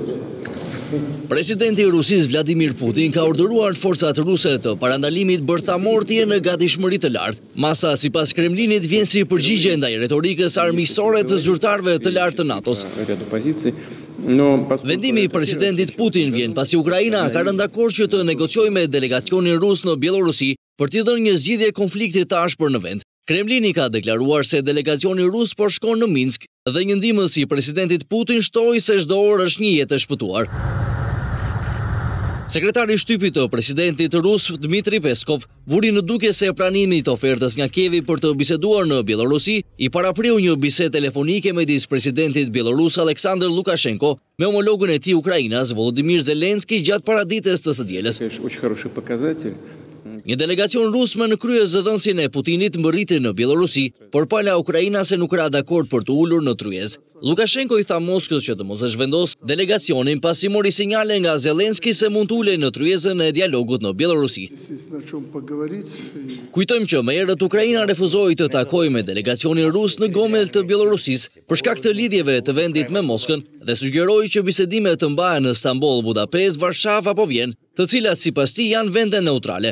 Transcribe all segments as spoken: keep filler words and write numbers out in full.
Presidenti i Rusisë Vladimir Putin ka urdhëruar forcat ruse të parandalimit bërthamortje në gatishmëri të lartë. Masa sipas Kremlinit vjen si përgjigje ndaj retorikës armiqësore të zyrtarëve të lartë të NATO-s. Vendimi i presidentit Putin vjen pasi Ukraina ka rënë dakord që të negociojë me delegacionin rus në Bielorusi për t'i dhënë një zgjidhje konflikti të ashpër në vend. Kremlini ka deklaruar se delegacioni rus po shkon në Minsk dhe një ndihmës i presidentit Putin shtoi se çdo orë është një jetë e shpëtuar. Sekretari i shtypit të presidentit rus Dmitri Peskov vuri në duke se pranimi i ofertës nga Kievi për të biseduar në Bielorusi i parapriu një bisedë telefonike midis presidentit bielorus Aleksandr Lukashenko me homologun e tij ukrainas Volodymyr Zelenski gjatë paradites të së dielës. Një delegacion rus me në krye zëdhënësin e Putinit mbërriti në Bielorusi, por pala Ukraina se nuk ra dakord për të ulur në tryez. Lukashenko i tha Moskës që të mos e zhvendos delegacionin pasi mori sinjale nga Zelenski se mund të ulej në tryezën e dialogut në Bielorusi. Kujtojmë që më herët Ukraina refuzoi të takojë me delegacionin rus në Gomel të Bielorusisë për shkak të lidhjeve të vendit me Moskën dhe sugjeroi që bisedimet të mbahen në Stamboll, Budapest, Varshavë apo Vjenë, të cilat sipas tij janë vende neutrale.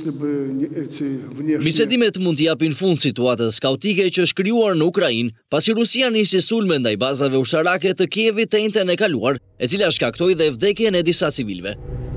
Bisedimet mund të japin fund situatës kaotike që është krijuar në Ukrainë, pasi Rusia nisi sulme ndaj bazave ushtarake të Kievit të njëjtën e kaluar, e cila shkaktoi dhe vdekjen e disa civilëve.